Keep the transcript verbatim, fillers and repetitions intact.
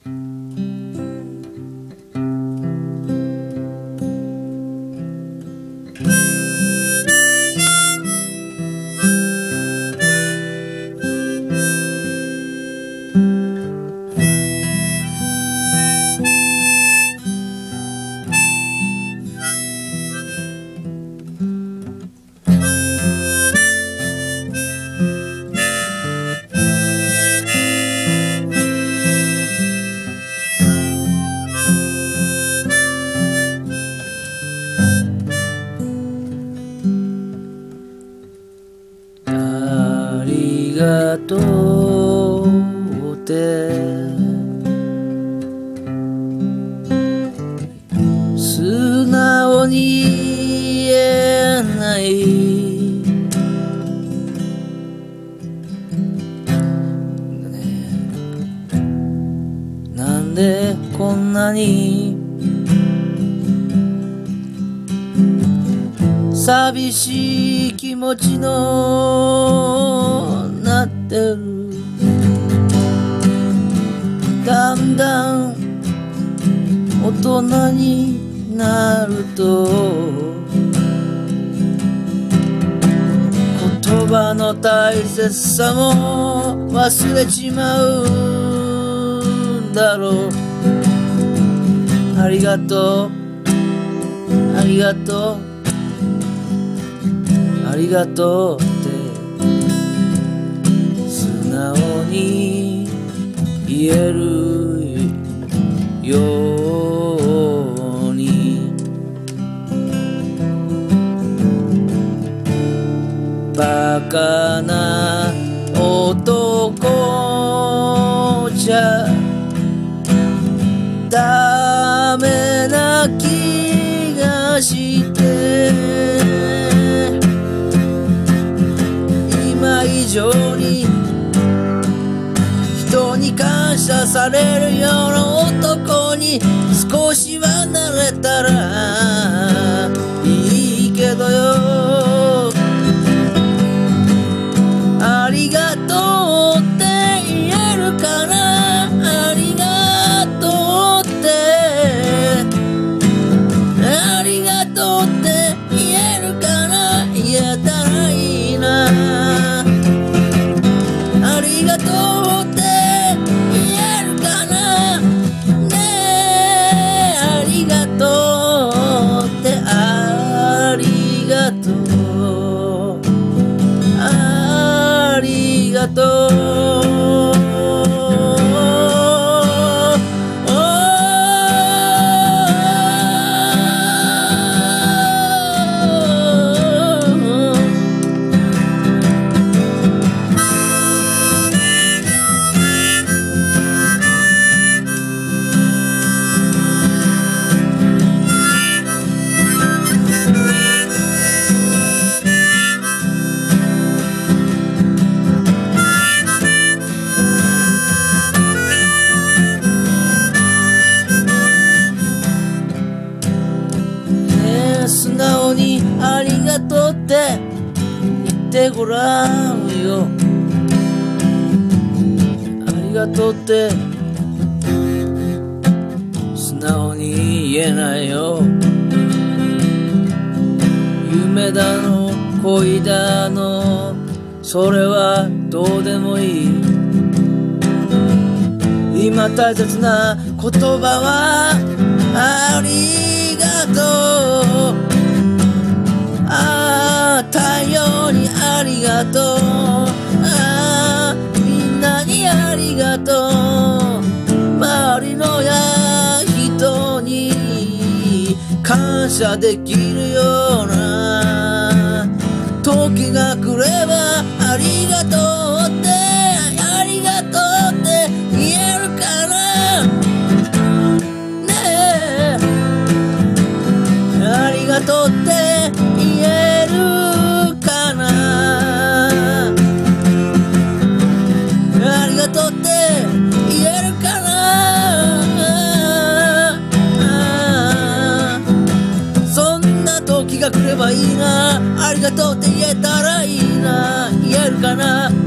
ありがとうって素直に言えないなんでこんなに寂しい気持ちのなってるだんだん大人になると言葉の大切さも忘れちまうんだろうありがとうありがとうありがとうって素直に言えるようにバカな男じゃダメな気がして今以上に人に感謝されるような男に少しはなれたらいいけどよありがとうって言えるかなありがとうってありがとうって言えるかな言えたらいいなありがとうって言えるかなねえありがとうってありがとうありがとう素直にありがとうって言ってごらんよありがとうって素直に言えないよ夢だの恋だのそれはどうでもいい今大切な言葉はありがとうああ太陽にありがとうああみんなにありがとう周りのや人に感謝できるような時が来ればありがとうってありがとうって言えるかなねえありがとうって言えるかなありがとうって言えるかなそんな時が来ればいいなありがとうって言えたらいいな言えるかな